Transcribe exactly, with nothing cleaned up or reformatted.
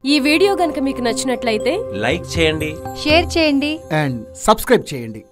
ఈ వీడియో గనుక మీకు నచ్చినట్లయితే లైక్ చేయండి, షేర్ చేయండి అండ్ సబ్స్క్రైబ్ చేయండి.